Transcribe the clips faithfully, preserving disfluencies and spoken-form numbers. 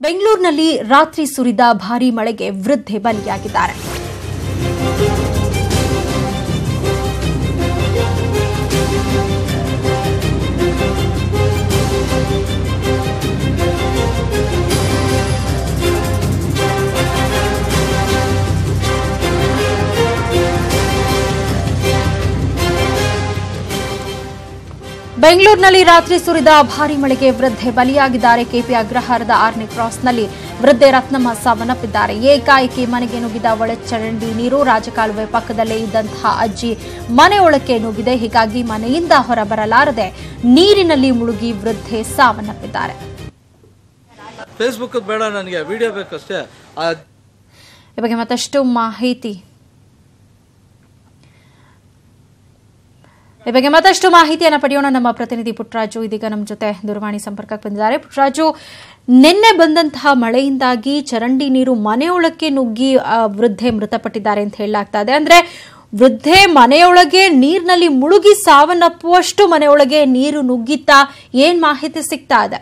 ಬೆಂಗಳೂರಿನಲ್ಲಿ ರಾತ್ರಿ ಸುರಿದ ಭಾರೀ ಮಳೆಗೆ ವೃದ್ಧೆ ಬಲಿಯಾಗಿದ್ದಾರೆ. ಬೆಂಗಳೂರಿನಲ್ಲಿ ರಾತ್ರಿ ಸುರಿದ ಭಾರೀ ಮಳೆಗೆ ವೃದ್ಧೆ ಬಲಿಯಾಗಿದ್ದಾರೆ. ಕೆಪಿ ಅಗ್ರಹಾರದ ಆರನೇ ಕ್ರಾಸ್ನಲ್ಲಿ ವೃದ್ಧೆ ರತ್ನಮ್ಮ ಸಾವನ್ನಪ್ಪಿದ್ದಾರೆ. ಏಕಾಏಕಿ ಮನೆಗೆ ನುಗ್ಗಿದ ಒಳಚರಂಡಿ ನೀರು ರಾಜಕಾಲುವೆ ಪಕ್ಕದಲ್ಲೇ ಇದ್ದಂತಹ ಅಜ್ಜಿ ಮನೆಯೊಳಕ್ಕೆ ನುಗ್ಗಿದೆ. ಹೀಗಾಗಿ ಮನೆಯಿಂದ ಹೊರಬರಲಾರದೆ ನೀರಿನಲ್ಲಿ ಮುಳುಗಿ ವೃದ್ಧೆ ಸಾವನ್ನಪ್ಪಿದ್ದಾರೆ. ಫೇಸ್ಬುಕ್ ಬೇಡ, ನನಗೆ ವಿಡಿಯೋ ಬೇಕಷ್ಟೇ. ಈ ಬಗ್ಗೆ ಮತ್ತಷ್ಟು ಮಾಹಿತಿ ಈ ಬಗ್ಗೆ ಮತ್ತಷ್ಟು ಮಾಹಿತಿಯನ್ನು ಪಡೆಯೋಣ. ನಮ್ಮ ಪ್ರತಿನಿಧಿ ಪುಟ್ಟರಾಜು ಇದೀಗ ನಮ್ಮ ಜೊತೆ ದೂರವಾಣಿ ಸಂಪರ್ಕಕ್ಕೆ ಬಂದಿದ್ದಾರೆ. ಪುಟ್ಟರಾಜು, ನಿನ್ನೆ ಬಂದಂತಹ ಮಳೆಯಿಂದಾಗಿ ಚರಂಡಿ ನೀರು ಮನೆಯೊಳಕ್ಕೆ ನುಗ್ಗಿ ವೃದ್ಧೆ ಮೃತಪಟ್ಟಿದ್ದಾರೆ ಅಂತ ಹೇಳಲಾಗ್ತಾ ಇದೆ. ಅಂದ್ರೆ ವೃದ್ಧೆ ಮನೆಯೊಳಗೆ ನೀರಿನಲ್ಲಿ ಮುಳುಗಿ ಸಾವನ್ನಪ್ಪುವಷ್ಟು ಮನೆಯೊಳಗೆ ನೀರು ನುಗ್ಗಿತ್ತಾ? ಏನ್ ಮಾಹಿತಿ ಸಿಗ್ತಾ ಇದೆ?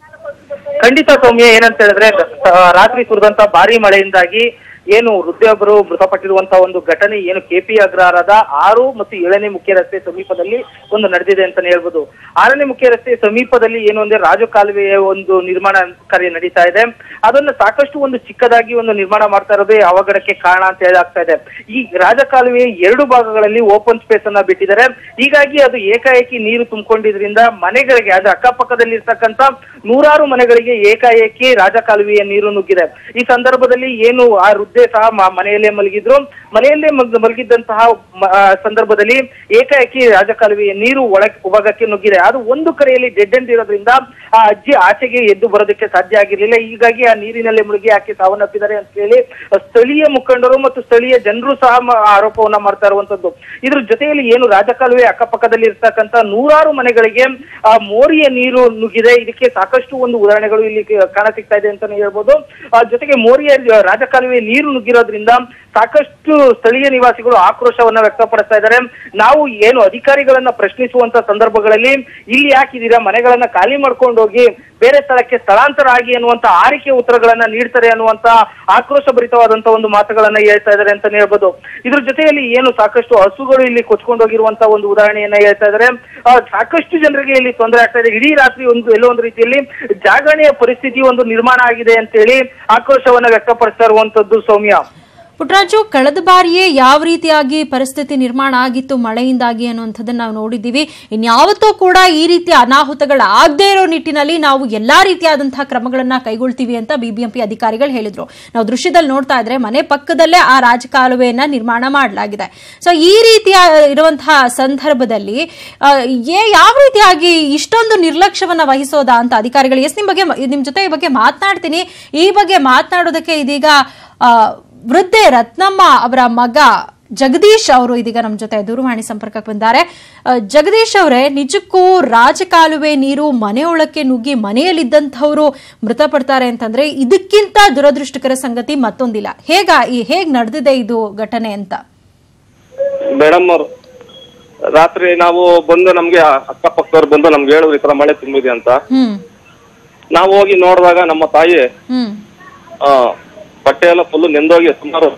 ಖಂಡಿತ ಸೌಮ್ಯ, ಏನಂತ ಹೇಳಿದ್ರೆ ರಾತ್ರಿ ಸುರಿದಂತ ಭಾರಿ ಮಳೆಯಿಂದಾಗಿ ಏನು ವೃದ್ಧೆಯೊಬ್ಬರು ಮೃತಪಟ್ಟಿರುವಂತಹ ಒಂದು ಘಟನೆ ಏನು ಕೆಪಿ ಅಗ್ರಹಾರದ ಆರು ಮತ್ತು ಏಳನೇ ಮುಖ್ಯ ರಸ್ತೆ ಸಮೀಪದಲ್ಲಿ ಒಂದು ನಡೆದಿದೆ ಅಂತಾನೆ ಹೇಳ್ಬೋದು. ಆರನೇ ಮುಖ್ಯ ರಸ್ತೆ ಸಮೀಪದಲ್ಲಿ ಏನು ಅಂದ್ರೆ ರಾಜಕಾಲುವೆಯ ಒಂದು ನಿರ್ಮಾಣ ಕಾರ್ಯ ನಡೀತಾ ಇದೆ. ಅದನ್ನ ಸಾಕಷ್ಟು ಒಂದು ಚಿಕ್ಕದಾಗಿ ಒಂದು ನಿರ್ಮಾಣ ಮಾಡ್ತಾ ಇರೋದೇ ಅವಘಡಕ್ಕೆ ಕಾರಣ ಅಂತ ಹೇಳಾಗ್ತಾ ಇದೆ. ಈ ರಾಜಕಾಲುವೆಯ ಎರಡು ಭಾಗಗಳಲ್ಲಿ ಓಪನ್ ಸ್ಪೇಸ್ ಅನ್ನ ಬಿಟ್ಟಿದ್ದಾರೆ. ಹೀಗಾಗಿ ಅದು ಏಕಾಏಕಿ ನೀರು ತುಂಬಿಕೊಂಡಿದ್ರಿಂದ ಮನೆಗಳಿಗೆ, ಅದು ಅಕ್ಕಪಕ್ಕದಲ್ಲಿ ಇರ್ತಕ್ಕಂಥ ನೂರಾರು ಮನೆಗಳಿಗೆ ಏಕಾಏಕಿ ರಾಜಕಾಲುವೆಯ ನೀರು ನುಗ್ಗಿದೆ. ಈ ಸಂದರ್ಭದಲ್ಲಿ ಏನು ಆ ವೃದ್ಧೆ ಸಹ ಮನೆಯಲ್ಲೇ ಮಲಗಿದ್ರು. ಮನೆಯಲ್ಲೇ ಮಲಗಿದ್ದಂತಹ ಸಂದರ್ಭದಲ್ಲಿ ಏಕಾಏಕಿ ರಾಜಕಾಲುವೆಯ ನೀರು ಒಳ ಭಾಗಕ್ಕೆ ನುಗ್ಗಿದೆ. ಅದು ಒಂದು ಕಡೆಯಲ್ಲಿ ಡೆಡ್ ಎಂಡ್ ಇರೋದ್ರಿಂದ ಆ ಅಜ್ಜಿ ಆಚೆಗೆ ಎದ್ದು ಬರೋದಕ್ಕೆ ಸಾಧ್ಯ ಆಗಿರ್ಲಿಲ್ಲ. ಹೀಗಾಗಿ ಆ ನೀರಿನಲ್ಲೇ ಮುಳುಗಿ ಆಕೆ ಸಾವನ್ನಪ್ಪಿದ್ದಾರೆ ಅಂತ ಹೇಳಿ ಸ್ಥಳೀಯ ಮುಖಂಡರು ಮತ್ತು ಸ್ಥಳೀಯ ಜನರು ಸಹ ಆರೋಪವನ್ನ ಮಾಡ್ತಾ ಇರುವಂತದ್ದು. ಇದ್ರ ಜೊತೆಯಲ್ಲಿ ಏನು ರಾಜಕಾಲುವೆ ಅಕ್ಕಪಕ್ಕದಲ್ಲಿ ಇರ್ತಕ್ಕಂಥ ನೂರಾರು ಮನೆಗಳಿಗೆ ಆ ಮೋರಿಯ ನೀರು ನುಗ್ಗಿದೆ. ಇದಕ್ಕೆ ಸಾಕಷ್ಟು ಒಂದು ಉದಾಹರಣೆಗಳು ಇಲ್ಲಿ ಕಾಣ ಸಿಗ್ತಾ ಇದೆ ಅಂತಾನೆ ಹೇಳ್ಬೋದು. ಆ ಜೊತೆಗೆ ಮೋರಿಯ ರಾಜಕಾಲುವೆ ನೀರು ನುಗ್ಗಿರೋದ್ರಿಂದ ಸಾಕಷ್ಟು ಸ್ಥಳೀಯ ನಿವಾಸಿಗಳು ಆಕ್ರೋಶವನ್ನ ವ್ಯಕ್ತಪಡಿಸ್ತಾ ಇದ್ದಾರೆ. ನಾವು ಏನು ಅಧಿಕಾರಿಗಳನ್ನ ಪ್ರಶ್ನಿಸುವಂತ ಸಂದರ್ಭಗಳಲ್ಲಿ ಇಲ್ಲಿ ಯಾಕಿದ್ದೀರಾ, ಮನೆಗಳನ್ನ ಖಾಲಿ ಮಾಡ್ಕೊಂಡು ಹೋಗಿ ಬೇರೆ ಸ್ಥಳಕ್ಕೆ ಸ್ಥಳಾಂತರ ಆಗಿ ಅನ್ನುವಂತ ಆರಿಕೆ ಉತ್ತರಗಳನ್ನ ನೀಡ್ತಾರೆ ಅನ್ನುವಂತ ಆಕ್ರೋಶ ಭರಿತವಾದಂತಹ ಒಂದು ಮಾತುಗಳನ್ನ ಹೇಳ್ತಾ ಇದ್ದಾರೆ ಅಂತಾನೆ ಹೇಳ್ಬೋದು. ಇದ್ರ ಜೊತೆಯಲ್ಲಿ ಏನು ಸಾಕಷ್ಟು ಹಸುಗಳು ಇಲ್ಲಿ ಕೊಚ್ಕೊಂಡು ಹೋಗಿರುವಂತಹ ಒಂದು ಉದಾಹರಣೆಯನ್ನ ಹೇಳ್ತಾ ಇದ್ದಾರೆ. ಸಾಕಷ್ಟು ಜನರಿಗೆ ಇಲ್ಲಿ ತೊಂದರೆ ಆಗ್ತಾ ಇದೆ. ಇಡೀ ರಾತ್ರಿ ಒಂದು ಎಲ್ಲೋ ಒಂದು ರೀತಿಯಲ್ಲಿ ಜಾಗರಣೆಯ ಪರಿಸ್ಥಿತಿ ಒಂದು ನಿರ್ಮಾಣ ಆಗಿದೆ ಅಂತ ಹೇಳಿ ಆಕ್ರೋಶವನ್ನ ವ್ಯಕ್ತಪಡಿಸ್ತಾ ಇರುವಂತದ್ದು ಸೌಮ್ಯ. ಪುಟ್ಟರಾಜು, ಕಳೆದ ಬಾರಿಯೇ ಯಾವ ರೀತಿಯಾಗಿ ಪರಿಸ್ಥಿತಿ ನಿರ್ಮಾಣ ಆಗಿತ್ತು ಮಳೆಯಿಂದಾಗಿ ಅನ್ನುವಂಥದ್ದನ್ನು ನಾವು ನೋಡಿದ್ದೀವಿ. ಇನ್ಯಾವತ್ತೂ ಕೂಡ ಈ ರೀತಿಯ ಅನಾಹುತಗಳಾಗದೇ ಇರೋ ನಿಟ್ಟಿನಲ್ಲಿ ನಾವು ಎಲ್ಲಾ ರೀತಿಯಾದಂತಹ ಕ್ರಮಗಳನ್ನ ಕೈಗೊಳ್ತೀವಿ ಅಂತ ಬಿಬಿಎಂಪಿ ಅಧಿಕಾರಿಗಳು ಹೇಳಿದ್ರು. ನಾವು ದೃಶ್ಯದಲ್ಲಿ ನೋಡ್ತಾ ಇದ್ರೆ ಮನೆ ಪಕ್ಕದಲ್ಲೇ ಆ ರಾಜಕಾಲುವೆಯನ್ನ ನಿರ್ಮಾಣ ಮಾಡಲಾಗಿದೆ. ಸೊ ಈ ರೀತಿಯ ಇರುವಂತಹ ಸಂದರ್ಭದಲ್ಲಿ ಯಾವ ರೀತಿಯಾಗಿ ಇಷ್ಟೊಂದು ನಿರ್ಲಕ್ಷ್ಯವನ್ನ ವಹಿಸೋದಾ ಅಂತ ಅಧಿಕಾರಿಗಳು? ಎಸ್, ನಿಮ್ ಬಗ್ಗೆ ನಿಮ್ ಜೊತೆ ಈ ಬಗ್ಗೆ ಮಾತನಾಡ್ತೀನಿ. ಈ ಬಗ್ಗೆ ಮಾತನಾಡೋದಕ್ಕೆ ಇದೀಗ ವೃದ್ಧೆ ರತ್ನಮ್ಮ ಅವರ ಮಗ ಜಗದೀಶ್ ಅವರು ಇದೀಗ ನಮ್ಮ ಜೊತೆ ದೂರವಾಣಿ ಸಂಪರ್ಕಕ್ಕೆ ಬಂದಿದ್ದಾರೆ. ಜಗದೀಶ್ ಅವರೇ, ನಿಜಕ್ಕೂ ರಾಜಕಾಲುವೆ ನೀರು ಮನೆಯೊಳಕ್ಕೆ ನುಗ್ಗಿ ಮನೆಯಲ್ಲಿದ್ದಂಥವರು ಮೃತಪಡ್ತಾರೆ ಅಂತಂದ್ರೆ ಇದಕ್ಕಿಂತ ದುರದೃಷ್ಟಕರ ಸಂಗತಿ ಮತ್ತೊಂದಿಲ್ಲ. ಹೇಗ ಈ ಹೇಗ್ ನಡೆದಿದೆ ಇದು ಘಟನೆ ಅಂತ? ಮೇಡಮ್ ಅವರು ರಾತ್ರಿ ನಾವು ಬಂದು ನಮ್ಗೆ ಅಕ್ಕಪಕ್ಕದವ್ರು ಬಂದು ನಮ್ಗೆ ಹೇಳಿದ್ರು ಈ ತರ ಮಳೆ ತುಂಬಿದೆ ಅಂತ. ನಾವು ಹೋಗಿ ನೋಡಿದಾಗ ನಮ್ಮ ತಾಯಿ ಆ ಬಟ್ಟೆ ಎಲ್ಲ ಫುಲ್ ನೆಂದೋಗಿ ಸುಮಾರು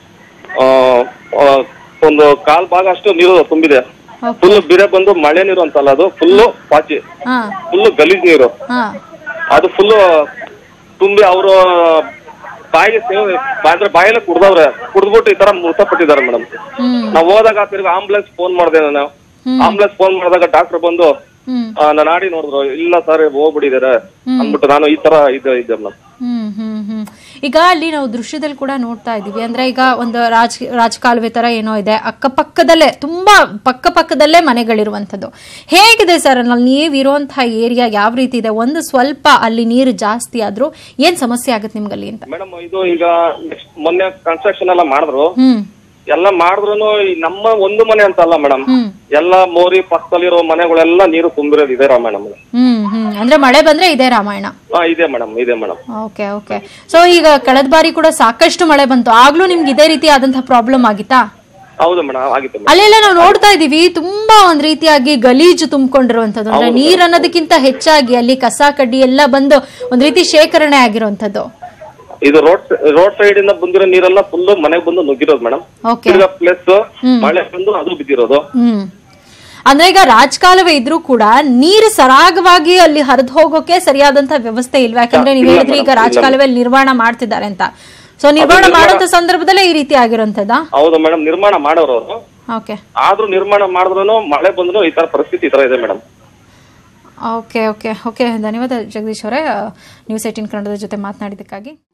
ಒಂದು ಕಾಲ್ ಭಾಗ ಅಷ್ಟು ನೀರು ತುಂಬಿದೆ. ಫುಲ್ ಬಿರೆ ಬಂದು ಮಳೆ ನೀರು ಅಂತಲ್ಲ, ಅದು ಫುಲ್ಲು ಪಾಚಿ, ಫುಲ್ಲು ಗಲೀಜ್ ನೀರು. ಅದು ಫುಲ್ಲು ತುಂಬಿ ಅವರು ಬಾಯಿಗೆ ಅಂದ್ರೆ ಬಾಯೆಲ್ಲ ಕುಡ್ದವ್ರೆ, ಕುಡ್ದ್ಬಿಟ್ಟು ಈ ತರ ಮೃತಪಟ್ಟಿದ್ದಾರೆ ಮೇಡಮ್. ನಾವ್ ಹೋದಾಗ ತಿರ್ಗಿ ಆಂಬುಲೆನ್ಸ್ ಫೋನ್ ಮಾಡಿದೆ ನಾನು. ಆಂಬುಲೆನ್ಸ್ ಫೋನ್ ಮಾಡಿದಾಗ ಡಾಕ್ಟರ್ ಬಂದು ನಾನು ಆಡಿ ನೋಡಿದ್ರು, ಇಲ್ಲ ಸರ್ ಹೋಗ್ಬಿಟ್ಟಿದ್ದಾರೆ ಅಂದ್ಬಿಟ್ಟು ನಾನು ಈ ತರ ಇದ್ದೆ ಇದ್ದೆ ಮೇಡಮ್. ಹ್ಮ್ ಹ್ಮ್ ಹ್ಮ್ ಈಗ ಅಲ್ಲಿ ನಾವು ದೃಶ್ಯದಲ್ಲಿ ಕೂಡ ನೋಡ್ತಾ ಇದೀವಿ. ಅಂದ್ರೆ ಈಗ ಒಂದು ರಾಜ ರಾಜಕಾಲುವೆ ತರ ಏನೋ ಇದೆ, ಅಕ್ಕಪಕ್ಕದಲ್ಲೇ ತುಂಬಾ ಪಕ್ಕ ಪಕ್ಕದಲ್ಲೇ ಮನೆಗಳಿರುವಂತದ್ದು. ಹೇಗಿದೆ ಸರ್ ಅಲ್ಲಿ ನೀವ್ ಇರುವಂತಹ ಏರಿಯಾ ಯಾವ ರೀತಿ ಇದೆ? ಒಂದು ಸ್ವಲ್ಪ ಅಲ್ಲಿ ನೀರು ಜಾಸ್ತಿ ಆದ್ರೂ ಏನ್ ಸಮಸ್ಯೆ ಆಗುತ್ತೆ ನಿಮ್ಗಲ್ಲಿ ಅಂತ? ಮೇಡಮ್, ಇದು ಈಗ ಮೊನ್ನೆ ಕನ್ಸ್ಟ್ರಕ್ಷನ್ ಎಲ್ಲ ಮಾಡಿದ್ರು, ಎಲ್ಲ ಮಾಡಿದ್ರು ನಮ್ಮ ಒಂದು ಮನೆ ಅಂತ ಅಲ್ಲ ಮೇಡಮ್, ಎಲ್ಲ ಮೋರಿ ಪಕ್ಕದಲ್ಲಿರೋ ಮನೆಗಳೆಲ್ಲ ನೀರು ತುಂಬಿರೋದು ಇದೆ ಮೇಡಮ್. ಹ್ಮ್ ಹ್ಮ್ ಅಂದ್ರೆ ಮಳೆ ಬಂದ್ರೆ ಇದೆ ರಾಮಾಯಣ. ಇದೆ ಮೇಡಮ್, ಇದೆ ಮೇಡಮ್. ಓಕೆ ಓಕೆ ಸೊ ಈಗ ಕಳೆದ ಬಾರಿ ಕೂಡ ಸಾಕಷ್ಟು ಮಳೆ ಬಂತು, ಆಗ್ಲೂ ನಿಮ್ಗೆ ಇದೇ ರೀತಿ ಆದಂತಹ ಪ್ರಾಬ್ಲಮ್ ಆಗಿತ್ತಾ? ಹೌದು ಮೇಡಮ್ ಆಗಿತ್ತು. ಅಲ್ಲೆಲ್ಲ ನಾವು ನೋಡ್ತಾ ಇದೀವಿ ತುಂಬಾ ಒಂದ್ ರೀತಿಯಾಗಿ ಗಲೀಜು ತುಂಬಿಕೊಂಡಿರುವಂತದ್ದು, ಅಂದ್ರೆ ನೀರ್ ಅನ್ನೋದಕ್ಕಿಂತ ಹೆಚ್ಚಾಗಿ ಅಲ್ಲಿ ಕಸ ಕಡ್ಡಿ ಎಲ್ಲ ಬಂದು ಒಂದ್ ರೀತಿ ಶೇಖರಣೆ ಆಗಿರುವಂತದ್ದು. ಇದು ರೋಡ್ ರೋಡ್ ಸೈಡ್ ಇಂದ ಬಂದಿರೋ ನೀರೆಲ್ಲ ಫುಲ್ ಮನೆಗೆ ಬಂದು ನುಗ್ಗಿರೋದು ಮೇಡಮ್. ಪ್ಲಸ್ ಮಳೆ ಬಂದು ಅದು ಬಿದ್ದಿರೋದು. ಹ್ಮ್ ಅಂದ್ರೆ ಈಗ ರಾಜಕಾಲುವೆ ಇದ್ರೂ ಕೂಡ ನೀರು ಸರಾಗವಾಗಿ ಅಲ್ಲಿ ಹರಿದು ಹೋಗೋಕೆ ಸರಿಯಾದಂತ ವ್ಯವಸ್ಥೆ ಇಲ್ವಾ? ಯಾಕಂದ್ರೆ ನೀವ್ ಹೇಳಿದ್ರಿ ಈಗ ರಾಜಕಾಲುವೆ ನಿರ್ಮಾಣ ಮಾಡ್ತಿದ್ದಾರೆ ಅಂತ. ಸೊ ನಿರ್ಮಾಣ ಮಾಡುವಂತ ಸಂದರ್ಭದಲ್ಲೇ ಈ ರೀತಿ ಆಗಿರುವಂತದ? ಹೌದು ಮೇಡಮ್, ನಿರ್ಮಾಣ ಮಾಡೋರು ಅವರು. ಓಕೆ. ಆದ್ರೂ ನಿರ್ಮಾಣ ಮಾಡಿದ್ರು ಮಳೆ ಬಂದ್ರು ಈ ತರ ಪರಿಸ್ಥಿತಿ ಈ ತರ ಇದೆ ಮೇಡಮ್. ಓಕೆ ಓಕೆ ಓಕೆ ಧನ್ಯವಾದ ಜಗದೀಶ್ ಅವರೇ, ನ್ಯೂಸ್ ಏಟೀನ್ ಕನ್ನಡದ ಜೊತೆ ಮಾತನಾಡಿದ್ದಕ್ಕಾಗಿ.